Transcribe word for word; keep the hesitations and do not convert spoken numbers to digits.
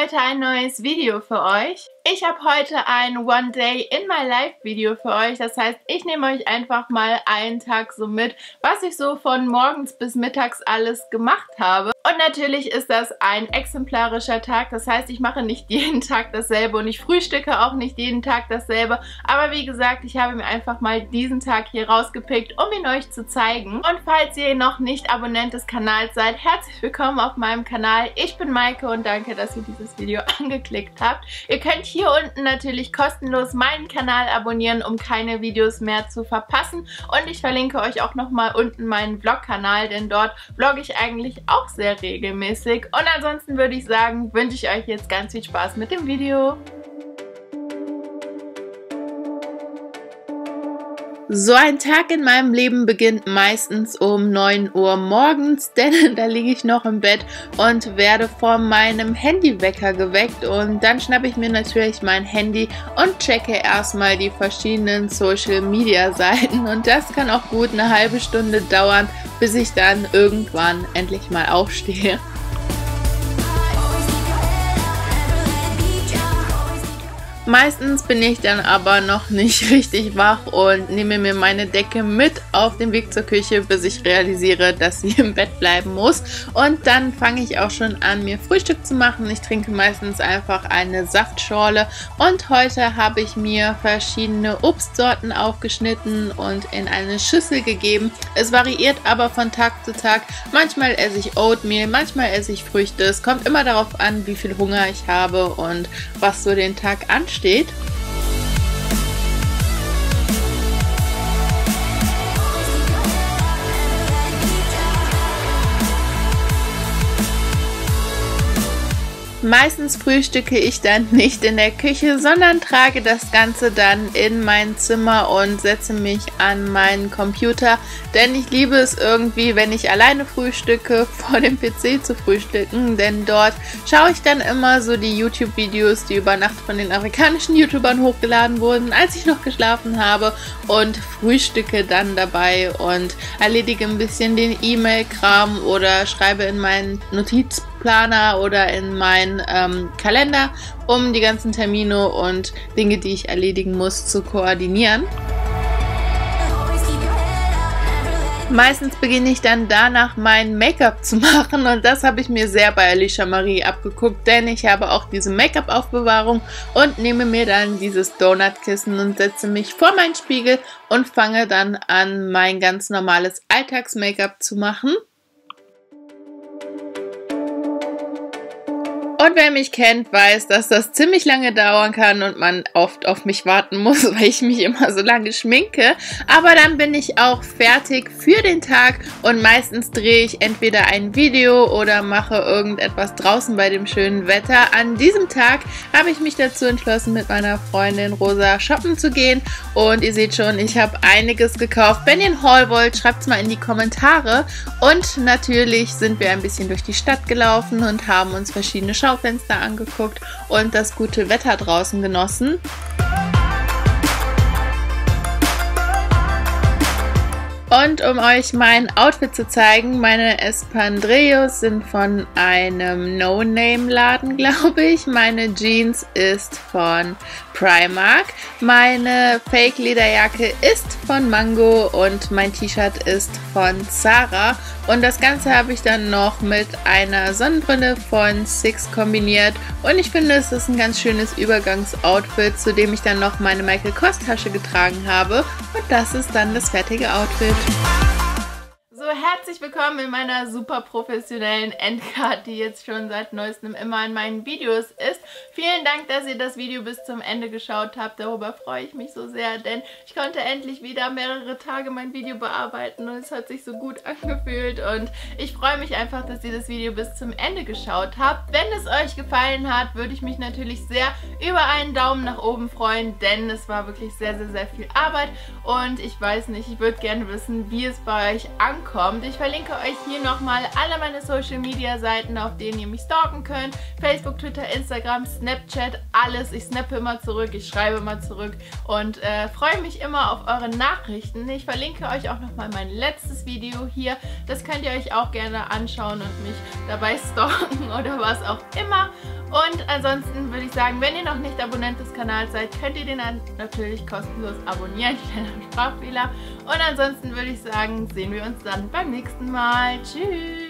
heute ein neues Video für euch. Ich habe heute ein One Day in my Life Video für euch. Das heißt, ich nehme euch einfach mal einen Tag so mit, was ich so von morgens bis mittags alles gemacht habe. Und natürlich ist das ein exemplarischer Tag. Das heißt, ich mache nicht jeden Tag dasselbe und ich frühstücke auch nicht jeden Tag dasselbe. Aber wie gesagt, ich habe mir einfach mal diesen Tag hier rausgepickt, um ihn euch zu zeigen. Und falls ihr noch nicht Abonnent des Kanals seid, herzlich willkommen auf meinem Kanal. Ich bin Maike und danke, dass ihr dieses Video angeklickt habt. Ihr könnt hier unten natürlich kostenlos meinen Kanal abonnieren, um keine Videos mehr zu verpassen. Und ich verlinke euch auch nochmal unten meinen Vlog-Kanal, denn dort vlogge ich eigentlich auch sehr regelmäßig. Und ansonsten würde ich sagen, wünsche ich euch jetzt ganz viel Spaß mit dem Video. So ein Tag in meinem Leben beginnt meistens um neun Uhr morgens, denn da liege ich noch im Bett und werde von meinem Handywecker geweckt und dann schnappe ich mir natürlich mein Handy und checke erstmal die verschiedenen Social Media Seiten und das kann auch gut eine halbe Stunde dauern, bis ich dann irgendwann endlich mal aufstehe. Meistens bin ich dann aber noch nicht richtig wach und nehme mir meine Decke mit auf den Weg zur Küche, bis ich realisiere, dass sie im Bett bleiben muss. Und dann fange ich auch schon an, mir Frühstück zu machen. Ich trinke meistens einfach eine Saftschorle und heute habe ich mir verschiedene Obstsorten aufgeschnitten und in eine Schüssel gegeben. Es variiert aber von Tag zu Tag. Manchmal esse ich Oatmeal, manchmal esse ich Früchte. Es kommt immer darauf an, wie viel Hunger ich habe und was so den Tag ansteht. steht. Meistens frühstücke ich dann nicht in der Küche, sondern trage das Ganze dann in mein Zimmer und setze mich an meinen Computer, denn ich liebe es irgendwie, wenn ich alleine frühstücke, vor dem P C zu frühstücken, denn dort schaue ich dann immer so die YouTube-Videos, die über Nacht von den amerikanischen YouTubern hochgeladen wurden, als ich noch geschlafen habe und frühstücke dann dabei und erledige ein bisschen den E-Mail-Kram oder schreibe in meinen Notizplaner oder in meinen ähm, Kalender, um die ganzen Termine und Dinge, die ich erledigen muss, zu koordinieren. Meistens beginne ich dann danach mein Make-up zu machen und das habe ich mir sehr bei Alicia Marie abgeguckt, denn ich habe auch diese Make-up-Aufbewahrung und nehme mir dann dieses Donutkissen und setze mich vor meinen Spiegel und fange dann an, mein ganz normales Alltags-Make-up zu machen. Und wer mich kennt, weiß, dass das ziemlich lange dauern kann und man oft auf mich warten muss, weil ich mich immer so lange schminke. Aber dann bin ich auch fertig für den Tag und meistens drehe ich entweder ein Video oder mache irgendetwas draußen bei dem schönen Wetter. An diesem Tag habe ich mich dazu entschlossen, mit meiner Freundin Rosa shoppen zu gehen. Und ihr seht schon, ich habe einiges gekauft. Wenn ihr einen Haul wollt, schreibt es mal in die Kommentare. Und natürlich sind wir ein bisschen durch die Stadt gelaufen und haben uns verschiedene Schaufenster angeguckt und das gute Wetter draußen genossen. Und um euch mein Outfit zu zeigen, meine Espandrillos sind von einem No-Name-Laden, glaube ich. Meine Jeans ist von Primark. Meine Fake-Lederjacke ist von Mango und mein T-Shirt ist von Zara. Und das Ganze habe ich dann noch mit einer Sonnenbrille von Six kombiniert. Und ich finde, es ist ein ganz schönes Übergangsoutfit, zu dem ich dann noch meine Michael Kors Tasche getragen habe. Und das ist dann das fertige Outfit. So, herzlich willkommen in meiner super professionellen Endcard, die jetzt schon seit neuestem immer in meinen Videos ist. Vielen Dank, dass ihr das Video bis zum Ende geschaut habt. Darüber freue ich mich so sehr, denn ich konnte endlich wieder mehrere Tage mein Video bearbeiten und es hat sich so gut angefühlt und ich freue mich einfach, dass ihr das Video bis zum Ende geschaut habt. Wenn es euch gefallen hat, würde ich mich natürlich sehr über einen Daumen nach oben freuen, denn es war wirklich sehr, sehr, sehr viel Arbeit und ich weiß nicht, ich würde gerne wissen, wie es bei euch ankommt. Ich Ich verlinke euch hier nochmal alle meine Social Media Seiten, auf denen ihr mich stalken könnt. Facebook, Twitter, Instagram, Snapchat, alles. Ich snappe immer zurück, ich schreibe immer zurück und äh, freue mich immer auf eure Nachrichten. Ich verlinke euch auch nochmal mein letztes Video hier. Das könnt ihr euch auch gerne anschauen und mich dabei stalken oder was auch immer. Und ansonsten würde ich sagen, wenn ihr noch nicht Abonnent des Kanals seid, könnt ihr den dann natürlich kostenlos abonnieren, kleiner Sprachfehler. Und ansonsten würde ich sagen, sehen wir uns dann beim nächsten Mal. Tschüss!